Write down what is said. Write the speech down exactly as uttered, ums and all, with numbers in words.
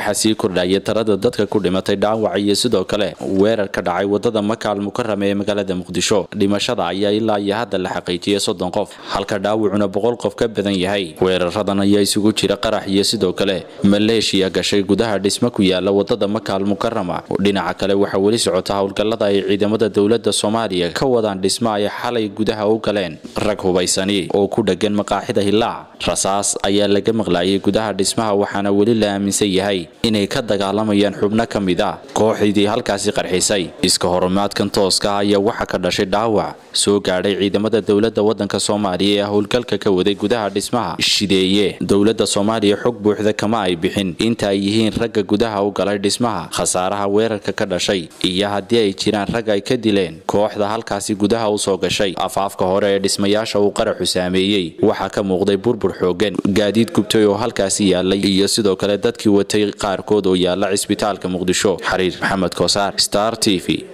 waxa sii kordhaya tirada dadka ku dhimatay dhaawac iyo sidoo kale weerar ka dhacay wadada Maka al-Mukarrama ee magaalada Muqdisho. Dhimashada ayaa ilaa iyo hadda la xaqiijiyay soddon qof, halka dhaawacuna boqol qof ka badan yahay. Weeraradan ayaa isugu jira qarax iyo sidoo kale maleeshiya gashay gudaha dhismo ku yaala wadada Maka al-Mukarrama. Dhinaca kale waxa wali socota howlgallada ay ciidamada dawladda Soomaaliya ka wadaan dhismo ay xalay gudaha u galeen rag hubaysani oo ku dhagan maqaaxida Hilaac. Rasaas ayaa laga maqlaayay gudaha dhismaha, waxaana wali la aaminsan yahay inay ka dagaalamayaan xubno ka mid ah kooxdii halkaasi qarxisay. Iska horimaadkan tooska ah ayaa waxa ka dhashay dhaawac soo gaadhay ciidamada dawladda waddanka Soomaaliya ee howlgalka ka waday gudaha dhismaha. Shideeye dawladda Soomaaliya xog buuxda kama ay bixin inta ay yihiin ragga gudaha u galay dhismaha, khasaaraha weerarka ka dhashay iyo haddii ay jiraan rag ay ka dileen kooxda halkaasi gudaha u soo gashay. Afaafka hore ee dhismayaasha uu qaraxu saameeyay waxaa ka muuqday burbur xoogan, gaadiid gubtay oo halkaasi yaalay iyo sidoo kale dadkii watay qaarkood oo yaala cisbitaalka Muqdisho. Xariir Maxamed Kosaar, Star T V.